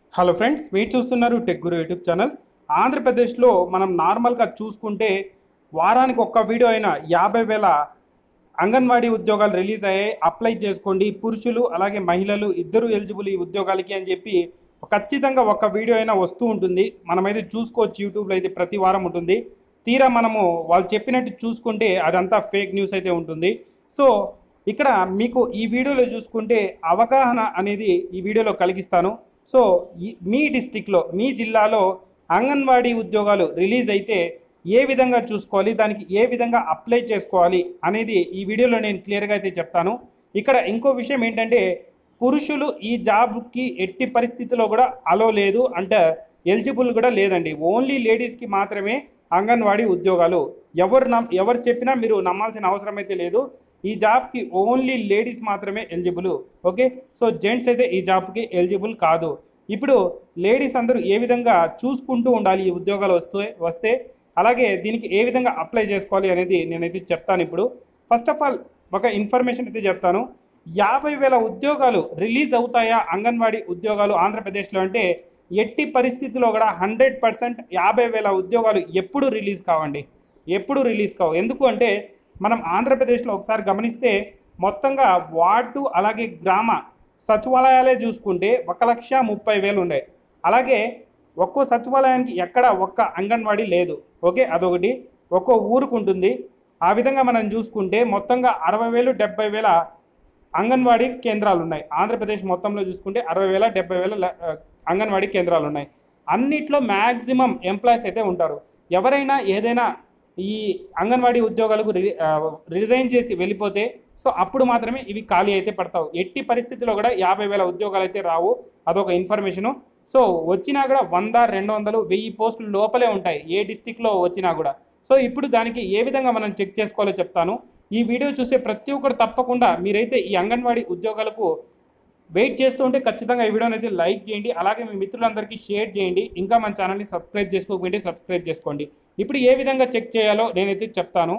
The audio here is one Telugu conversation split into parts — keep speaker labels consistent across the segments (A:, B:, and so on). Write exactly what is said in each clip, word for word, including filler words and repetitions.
A: హలో ఫ్రెండ్స్, మీరు చూస్తున్నారు టెక్ గురు యూట్యూబ్ ఛానల్. ఆంధ్రప్రదేశ్లో మనం నార్మల్గా చూసుకుంటే వారానికి ఒక్క వీడియో అయినా యాభై వేల అంగన్వాడీ ఉద్యోగాలు రిలీజ్ అయ్యాయి. అప్లై చేసుకోండి, పురుషులు అలాగే మహిళలు ఇద్దరు ఎలిజిబుల్ ఈ ఉద్యోగాలకి అని చెప్పి ఖచ్చితంగా ఒక్క వీడియో అయినా వస్తూ ఉంటుంది. మనమైతే చూసుకోవచ్చు, యూట్యూబ్లో అయితే ప్రతి వారం ఉంటుంది. తీరా మనము వాళ్ళు చెప్పినట్టు చూసుకుంటే అదంతా ఫేక్ న్యూస్ అయితే ఉంటుంది. సో ఇక్కడ మీకు ఈ వీడియోలో చూసుకుంటే అవగాహన అనేది ఈ వీడియోలో కలిగిస్తాను. సో ఈ మీ డిస్టిక్లో మీ జిల్లాలో అంగన్వాడీ ఉద్యోగాలు రిలీజ్ అయితే ఏ విధంగా చూసుకోవాలి, దానికి ఏ విధంగా అప్లై చేసుకోవాలి అనేది ఈ వీడియోలో నేను క్లియర్గా అయితే చెప్తాను. ఇక్కడ ఇంకో విషయం ఏంటంటే, పురుషులు ఈ జాబ్కి ఎట్టి పరిస్థితిలో కూడా అలో లేదు అంటే ఎలిజిబుల్ కూడా లేదండి. ఓన్లీ లేడీస్కి మాత్రమే అంగన్వాడీ ఉద్యోగాలు. ఎవరు నమ్ ఎవరు చెప్పినా మీరు నమ్మాల్సిన అవసరం అయితే లేదు. ఈ జాబ్కి ఓన్లీ లేడీస్ మాత్రమే ఎలిజిబుల్. ఓకే, సో జెంట్స్ అయితే ఈ జాబ్కి ఎలిజిబుల్ కాదు. ఇప్పుడు లేడీస్ అందరూ ఏ విధంగా చూసుకుంటూ ఉండాలి ఈ ఉద్యోగాలు వస్తే వస్తే అలాగే దీనికి ఏ విధంగా అప్లై చేసుకోవాలి అనేది నేనైతే చెప్తాను. ఇప్పుడు ఫస్ట్ ఆఫ్ ఆల్ ఒక ఇన్ఫర్మేషన్ అయితే చెప్తాను. యాభై వేల ఉద్యోగాలు రిలీజ్ అవుతాయా అంగన్వాడీ ఉద్యోగాలు ఆంధ్రప్రదేశ్లో అంటే ఎట్టి పరిస్థితిలో కూడా హండ్రెడ్ పర్సెంట్ యాభై వేల ఉద్యోగాలు ఎప్పుడు రిలీజ్ కావండి, ఎప్పుడు రిలీజ్ కావు. ఎందుకు అంటే మనం ఆంధ్రప్రదేశ్లో ఒకసారి గమనిస్తే మొత్తంగా వార్డు అలాగే గ్రామ సచివాలయాలే చూసుకుంటే ఒక లక్ష ముప్పై వేలు ఉన్నాయి. అలాగే ఒక్కో సచివాలయానికి ఎక్కడ ఒక్క అంగన్వాడీ లేదు. ఓకే, అదొకటి ఒక్కో ఊరుకు ఉంటుంది. ఆ విధంగా మనం చూసుకుంటే మొత్తంగా అరవై వేలు డెబ్బై వేల అంగన్వాడీ కేంద్రాలు ఉన్నాయి. ఆంధ్రప్రదేశ్ మొత్తంలో చూసుకుంటే అరవై వేల డెబ్బై వేల అంగన్వాడీ కేంద్రాలు ఉన్నాయి. అన్నిట్లో మ్యాక్సిమం ఎంప్లాయీస్ అయితే ఉంటారు. ఎవరైనా ఏదైనా ఈ అంగన్వాడీ ఉద్యోగాలకు రి రిజైన్ చేసి వెళ్ళిపోతే సో అప్పుడు మాత్రమే ఇవి ఖాళీ అయితే పడతావు. ఎట్టి పరిస్థితిలో కూడా యాభై వేల ఉద్యోగాలు అయితే రావు. అదొక ఇన్ఫర్మేషను. సో వచ్చినా కూడా వంద రెండు వందలు వెయ్యి పోస్టులు లోపలే ఉంటాయి ఏ డిస్టిక్లో వచ్చినా కూడా. సో ఇప్పుడు దానికి ఏ విధంగా మనం చెక్ చేసుకోవాలో చెప్తాను. ఈ వీడియో చూసే ప్రతి ఒక్కరు తప్పకుండా మీరైతే ఈ అంగన్వాడీ ఉద్యోగాలకు వెయిట్ చేస్తూ ఉంటే ఖచ్చితంగా ఈ వీడియోని అయితే లైక్ చేయండి. అలాగే మీ మిత్రులందరికీ షేర్ చేయండి. ఇంకా మన ఛానల్ని సబ్స్క్రైబ్ చేసుకోకపోతే సబ్స్క్రైబ్ చేసుకోండి. ఇప్పుడు ఏ విధంగా చెక్ చేయాలో నేనైతే చెప్తాను.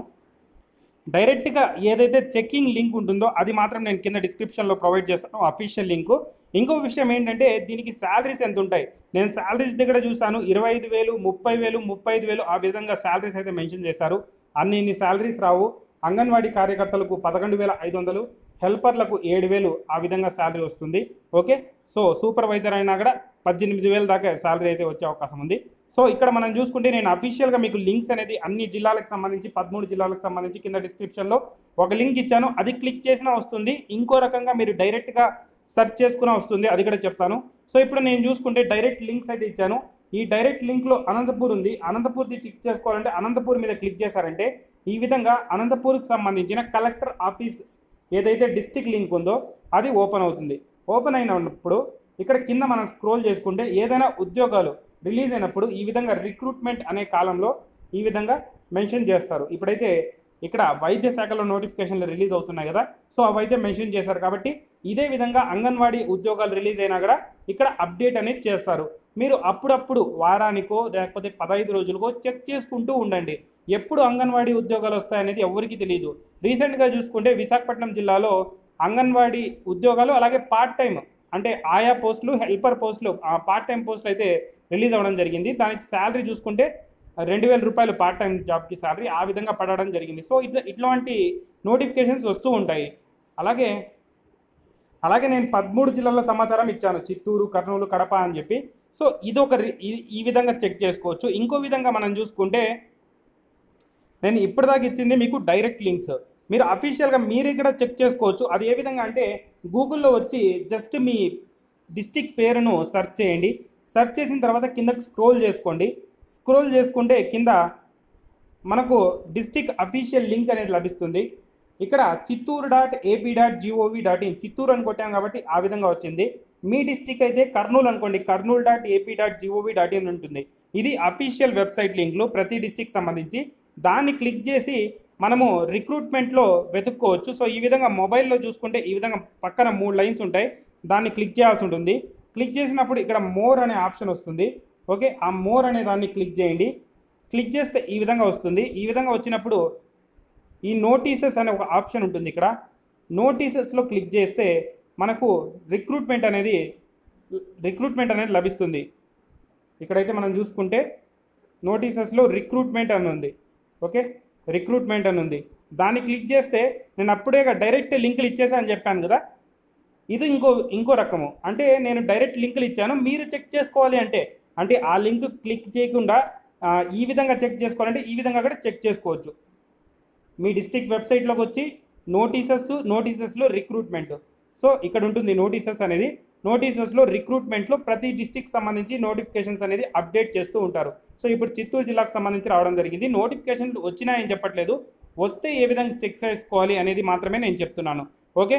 A: డైరెక్ట్గా ఏదైతే చెక్కింగ్ లింక్ ఉంటుందో అది మాత్రం నేను కింద డిస్క్రిప్షన్లో ప్రొవైడ్ చేస్తాను, అఫీషియల్ లింకు. ఇంకో విషయం ఏంటంటే దీనికి శాలరీస్ ఎంత ఉంటాయి, నేను శాలరీస్ దగ్గర చూసాను. ఇరవై ఐదు వేలు ముప్పై వేలు ముప్పై ఐదు వేలు ఆ విధంగా శాలరీస్ అయితే మెన్షన్ చేశారు. అన్ని ఇన్ని శాలరీస్ రావు. అంగన్వాడీ కార్యకర్తలకు పదకొండు వేల ఐదు వందలు హెల్పర్లకు ఏడు వేలు ఆ విధంగా శాలరీ వస్తుంది. ఓకే, సో సూపర్వైజర్ అయినా కూడా పద్దెనిమిది వేల దాకా శాలరీ అయితే వచ్చే అవకాశం ఉంది. సో ఇక్కడ మనం చూసుకుంటే నేను అఫీషియల్గా మీకు లింక్స్ అనేది అన్ని జిల్లాలకు సంబంధించి పదమూడు జిల్లాలకు సంబంధించి కింద డిస్క్రిప్షన్లో ఒక లింక్ ఇచ్చాను. అది క్లిక్ చేసినా వస్తుంది. ఇంకో రకంగా మీరు డైరెక్ట్గా సెర్చ్ చేసుకున్నా వస్తుంది, అది కూడా చెప్తాను. సో ఇప్పుడు నేను చూసుకుంటే డైరెక్ట్ లింక్స్ అయితే ఇచ్చాను. ఈ డైరెక్ట్ లింక్లో అనంతపూర్ ఉంది. అనంతపూర్ది చెక్ చేసుకోవాలంటే అనంతపూర్ మీద క్లిక్ చేశారంటే ఈ విధంగా అనంతపూర్కి సంబంధించిన కలెక్టర్ ఆఫీస్ ఏదైతే డిస్టిక్ లింక్ ఉందో అది ఓపెన్ అవుతుంది. ఓపెన్ అయినప్పుడు ఇక్కడ కింద మనం స్క్రోల్ చేసుకుంటే ఏదైనా ఉద్యోగాలు రిలీజ్ అయినప్పుడు ఈ విధంగా రిక్రూట్మెంట్ అనే కాలంలో ఈ విధంగా మెన్షన్ చేస్తారు. ఇప్పుడైతే ఇక్కడ వైద్య శాఖలో నోటిఫికేషన్లు రిలీజ్ అవుతున్నాయి కదా, సో అవైతే మెన్షన్ చేశారు. కాబట్టి ఇదే విధంగా అంగన్వాడీ ఉద్యోగాలు రిలీజ్ అయినా కూడా ఇక్కడ అప్డేట్ అనేది చేస్తారు. మీరు అప్పుడప్పుడు వారానికో లేకపోతే పదహైదు రోజులకో చెక్ చేసుకుంటూ ఉండండి. ఎప్పుడు అంగన్వాడీ ఉద్యోగాలు వస్తాయనేది ఎవరికి తెలియదు. రీసెంట్గా చూసుకుంటే విశాఖపట్నం జిల్లాలో అంగన్వాడీ ఉద్యోగాలు అలాగే పార్ట్ టైం అంటే ఆయా పోస్టులు హెల్పర్ పోస్టులు పార్ట్ టైం పోస్టులు అయితే రిలీజ్ అవ్వడం జరిగింది. దానికి శాలరీ చూసుకుంటే రెండు వేల రూపాయలు పార్ట్ టైం జాబ్కి శాలరీ ఆ విధంగా పడడం జరిగింది. సో ఇట్లా ఇట్లాంటి నోటిఫికేషన్స్ వస్తూ ఉంటాయి. అలాగే అలాగే నేను పదమూడు జిల్లాల సమాచారం ఇచ్చాను, చిత్తూరు, కర్నూలు, కడప అని చెప్పి. సో ఇదొక ఈ విధంగా చెక్ చేసుకోవచ్చు. ఇంకో విధంగా మనం చూసుకుంటే నేను ఇప్పటిదాకా ఇచ్చింది మీకు డైరెక్ట్ లింక్స్, మీరు అఫీషియల్గా మీరు ఇక్కడ చెక్ చేసుకోవచ్చు. అది ఏ విధంగా అంటే గూగుల్లో వచ్చి జస్ట్ మీ డిస్టిక్ పేరును సెర్చ్ చేయండి. సెర్చ్ చేసిన తర్వాత కిందకు స్క్రోల్ చేసుకోండి. స్క్రోల్ చేసుకుంటే కింద మనకు డిస్టిక్ అఫీషియల్ లింక్ అనేది లభిస్తుంది. ఇక్కడ Chittoor dot AP dot gov dot in Chittoor అని కొట్టాం కాబట్టి ఆ విధంగా వచ్చింది. మీ డిస్టిక్ అయితే కర్నూలు అనుకోండి, Kurnool dot AP dot gov dot in ఉంటుంది. ఇది అఫీషియల్ వెబ్సైట్ లింక్లు ప్రతి డిస్టిక్ సంబంధించి. దాన్ని క్లిక్ చేసి మనము రిక్రూట్మెంట్లో వెతుక్కోవచ్చు. సో ఈ విధంగా మొబైల్లో చూసుకుంటే ఈ విధంగా పక్కన మూడు లైన్స్ ఉంటాయి, దాన్ని క్లిక్ చేయాల్సి ఉంటుంది. క్లిక్ చేసినప్పుడు ఇక్కడ మోర్ అనే ఆప్షన్ వస్తుంది. ఓకే, ఆ మోర్ అనే దాన్ని క్లిక్ చేయండి. క్లిక్ చేస్తే ఈ విధంగా వస్తుంది. ఈ విధంగా వచ్చినప్పుడు ఈ నోటీసెస్ అనే ఒక ఆప్షన్ ఉంటుంది. ఇక్కడ నోటీసెస్లో క్లిక్ చేస్తే మనకు రిక్రూట్మెంట్ అనేది రిక్రూట్మెంట్ అనేది లభిస్తుంది. ఇక్కడైతే మనం చూసుకుంటే నోటీసెస్లో రిక్రూట్మెంట్ అని ఉంది. ఓకే, రిక్రూట్మెంట్ అని ఉంది. దాన్ని క్లిక్ చేస్తే నేను అప్పుడే డైరెక్ట్ లింకులు ఇచ్చేసా అని చెప్పాను కదా, ఇది ఇంకో ఇంకో రకము. అంటే నేను డైరెక్ట్ లింకులు ఇచ్చాను, మీరు చెక్ చేసుకోవాలి అంటే అంటే ఆ లింక్ క్లిక్ చేయకుండా ఈ విధంగా చెక్ చేసుకోవాలంటే ఈ విధంగా కూడా చెక్ చేసుకోవచ్చు. మీ డిస్ట్రిక్ట్ వెబ్సైట్లోకి వచ్చి నోటీసెస్ నోటీసెస్లో రిక్రూట్మెంట్, సో ఇక్కడ ఉంటుంది నోటీసెస్ అనేది. నోటీసెస్లో రిక్రూట్మెంట్లో ప్రతి డిస్ట్రిక్ట్ సంబంధించి నోటిఫికేషన్స్ అనేది అప్డేట్ చేస్తూ ఉంటారు. సో ఇప్పుడు చిత్తూరు జిల్లాకు సంబంధించి రావడం జరిగింది. నోటిఫికేషన్లు వచ్చినాయని చెప్పట్లేదు, వస్తే ఏ విధంగా చెక్ చేసుకోవాలి అనేది మాత్రమే నేను చెప్తున్నాను. ఓకే,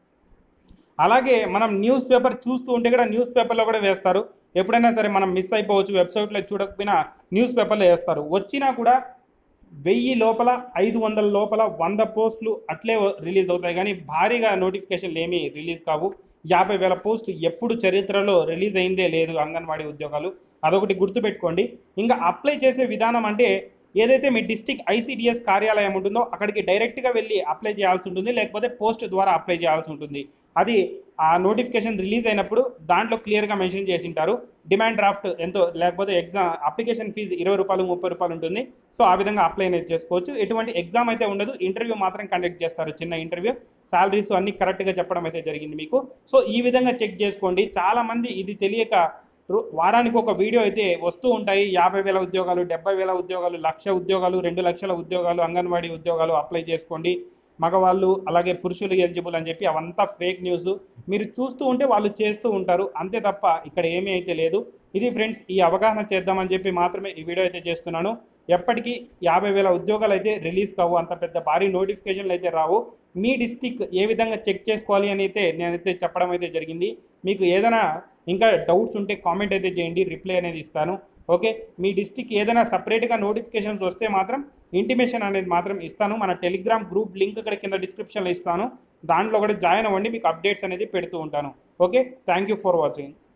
A: అలాగే మనం న్యూస్ పేపర్ చూస్తూ ఉంటే కూడా న్యూస్ పేపర్లో కూడా వేస్తారు. ఎప్పుడైనా సరే మనం మిస్ అయిపోవచ్చు, వెబ్సైట్లో చూడకపోయినా న్యూస్ పేపర్లో వేస్తారు. వచ్చినా కూడా వెయ్యి లోపల ఐదు వందల లోపల వంద పోస్టులు అట్లే రిలీజ్ అవుతాయి, కానీ భారీగా నోటిఫికేషన్లు ఏమీ రిలీజ్ కావు. యాభై వేల పోస్టులు ఎప్పుడు చరిత్రలో రిలీజ్ అయిందే లేదు అంగన్వాడీ ఉద్యోగాలు, అదొకటి గుర్తుపెట్టుకోండి. ఇంకా అప్లై చేసే విధానం అంటే ఏదైతే మీ డిస్ట్రిక్ట్ ఐసిడిఎస్ కార్యాలయం ఉంటుందో అక్కడికి డైరెక్ట్గా వెళ్ళి అప్లై చేయాల్సి ఉంటుంది, లేకపోతే పోస్ట్ ద్వారా అప్లై చేయాల్సి ఉంటుంది. అది ఆ నోటిఫికేషన్ రిలీజ్ అయినప్పుడు దాంట్లో క్లియర్గా మెన్షన్ చేసి ఉంటారు. డిమాండ్ డ్రాఫ్ట్ ఎంతో, లేకపోతే ఎగ్జామ్ అప్లికేషన్ ఫీజు ఇరవై రూపాయలు ముప్పై రూపాయలు ఉంటుంది. సో ఆ విధంగా అప్లై అనేది చేసుకోవచ్చు. ఎటువంటి ఎగ్జామ్ అయితే ఉండదు, ఇంటర్వ్యూ మాత్రం కండక్ట్ చేస్తారు, చిన్న ఇంటర్వ్యూ. శాలరీస్ అన్ని కరెక్ట్గా చెప్పడం అయితే జరిగింది మీకు. సో ఈ విధంగా చెక్ చేసుకోండి. చాలామంది ఇది తెలియక వారానికి ఒక వీడియో అయితే వస్తూ ఉంటాయి, యాభై వేల ఉద్యోగాలు, డెబ్బై వేల ఉద్యోగాలు, లక్ష ఉద్యోగాలు, రెండు లక్షల ఉద్యోగాలు, అంగన్వాడీ ఉద్యోగాలు అప్లై చేసుకోండి, మగవాళ్ళు అలాగే పురుషులు ఎలిజిబుల్ అని చెప్పి అవంతా ఫేక్ న్యూస్. మీరు చూస్తూ ఉంటే వాళ్ళు చేస్తూ ఉంటారు, అంతే తప్ప ఇక్కడ ఏమీ అయితే లేదు. ఇది ఫ్రెండ్స్, ఈ అవగాహన చేద్దామని చెప్పి మాత్రమే ఈ వీడియో అయితే చేస్తున్నాను. ఎప్పటికీ యాభై వేల ఉద్యోగాలు అయితే రిలీజ్ కావు, అంత పెద్ద భారీ నోటిఫికేషన్లు అయితే రావు. మీ డిస్టిక్ ఏ విధంగా చెక్ చేసుకోవాలి అని అయితే నేనైతే చెప్పడం అయితే జరిగింది. మీకు ఏదైనా ఇంకా డౌట్స్ ఉంటే కామెంట్ అయితే చేయండి, రిప్లై అనేది ఇస్తాను. ఓకే, మీ డిస్టిక్ ఏదైనా సపరేట్గా నోటిఫికేషన్స్ వస్తే మాత్రం ఇంటిమేషన్ అనేది మాత్రం ఇస్తాను. మన టెలిగ్రామ్ గ్రూప్ లింక్ ఇక్కడ కింద డిస్క్రిప్షన్లో ఇస్తాను, దాంట్లో కూడా జాయిన్ అవ్వండి, మీకు అప్డేట్స్ అనేది పెడుతూ ఉంటాను. Okay, thank you for watching.